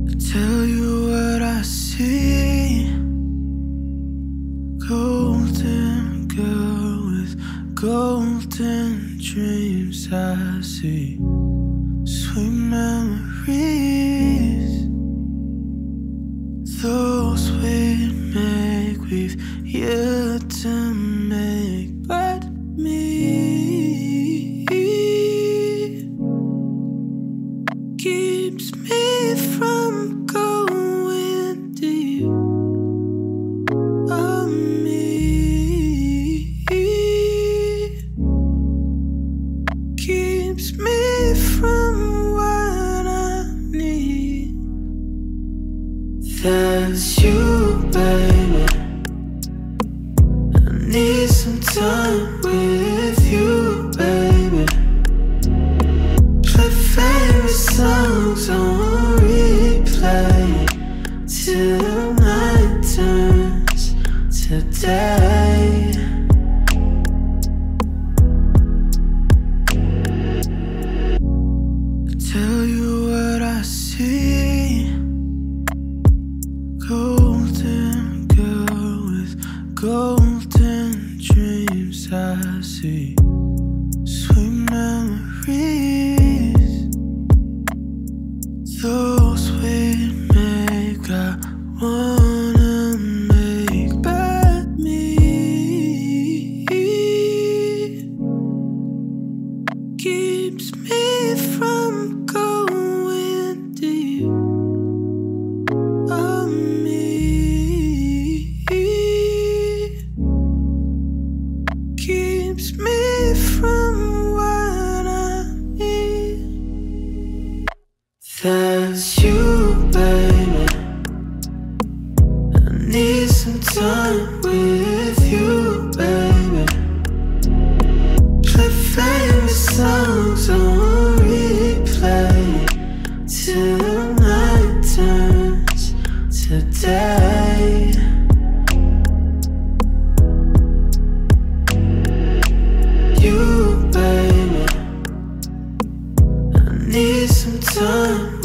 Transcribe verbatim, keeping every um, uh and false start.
Tell you what I see. Golden girl with golden dreams I see. Sweet memories, those we make, we've yet to make. But me keeps me from going deep. Oh, me keeps me from what I need. That's you, baby. I need some time with you, baby. Play favorite songs on replay till the night turns to day. Tell you what I see. Golden girl with golden dreams I see. Sweet memories, those we make, I wanna make. But me keeps me from going deep. Oh, me keeps me from what I need. That's you, baby. I need some time with you, baby. Play favorite songs on replay till the night turns to day. You, baby, I need some time